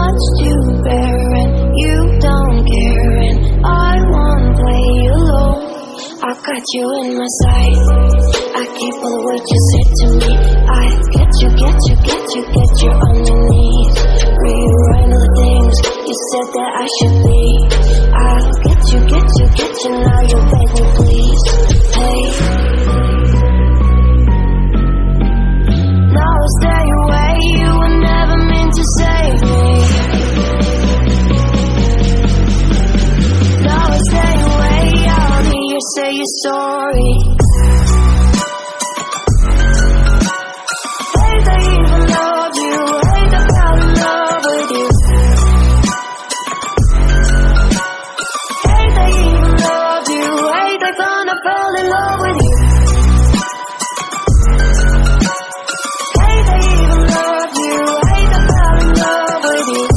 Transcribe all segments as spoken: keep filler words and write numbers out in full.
much to bear and you don't care, and I won't play alone. I got you in my sight, I keep all the words you said to me. I get you, get you, get you, get you on your knees. Rewrite all the things you said that I should be. I'll get you, get you, get you, now you beg me please. Hey, now I stay away, you were never meant to save me. Now I stay away, I'll hear you say you're sorry. Hate I even love you, hate I fell in love with you. Hate I even love you, hate I gonna fall in love with you. Hate I even love you, hate I fell in love with you.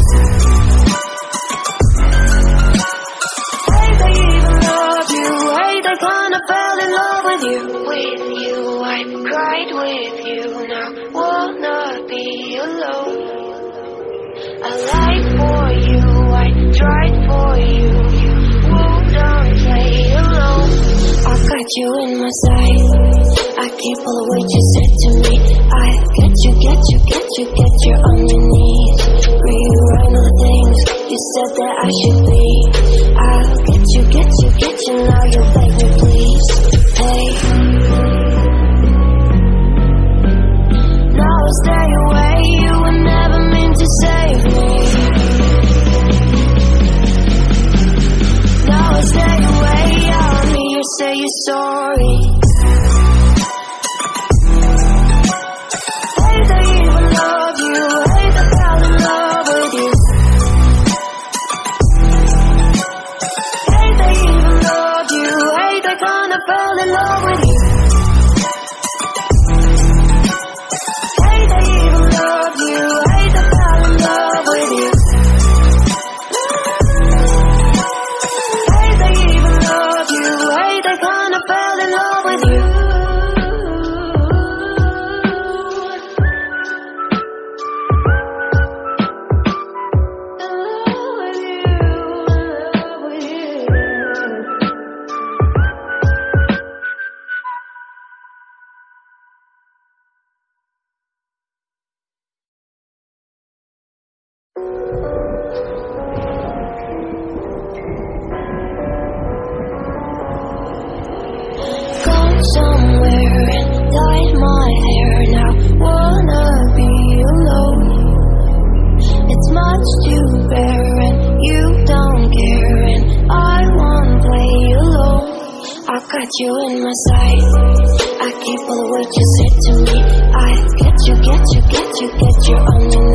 Hate I even love you, hate I gonna fall in love with you. With you, I cried with you, now will not be alone. I lied for you, I tried for you, you wouldn't play alone. I got you in my sight, I keep all the words you said to me. I get you, get you, get you, get you on your knees. Rewrite all the things you said that I should be. I'll get you, get you, get you, now you beg me please. Hey, now I stay away, you were never meant to save me. Now I stay away, I'll hear you say you're sorry. Hate I even love you, hate I fell in love with you. Hate I even love you, hate I gonna fall in love with you. Hate I even love you, hate I fell in love with you. Hate I even love you, hate I gonna fall in love with you. Somewhere and dyed my hair, now wanna be alone. It's much to bear and you don't care, and I won't play alone. I got you in my sight, I keep all the words you said to me. I get you, get you, get you, get you on your